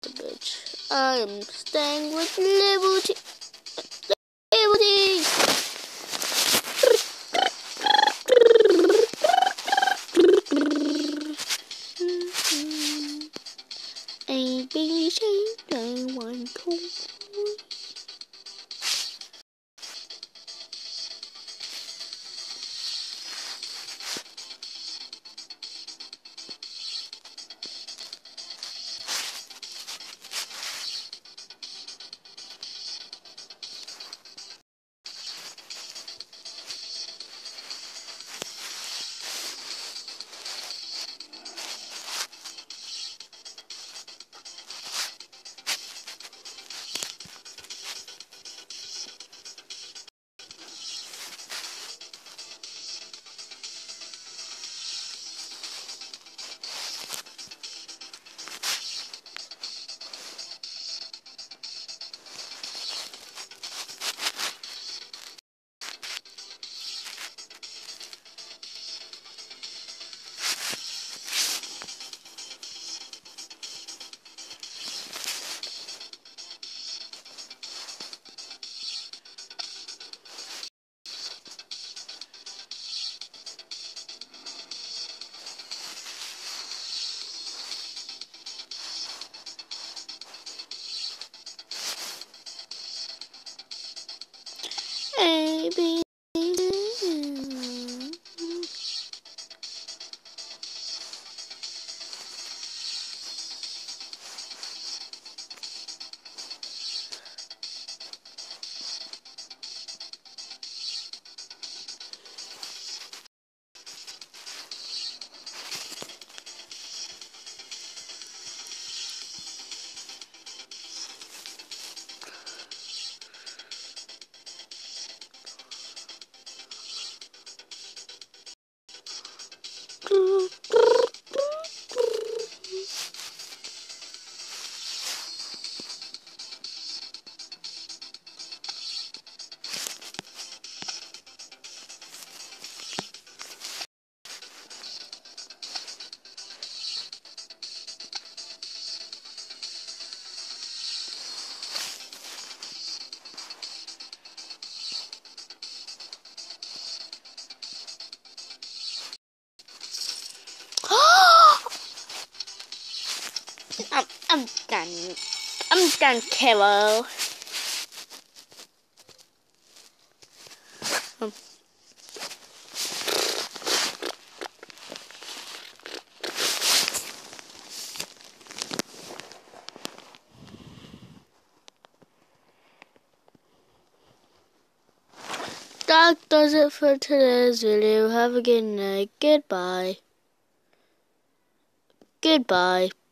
the bitch. I am staying with Liberty. Liberty! A, B, C, D, 1, 2. A, B, I'm done. I'm done, Kilo. That does it for today's video. Have a good night. Goodbye. Goodbye.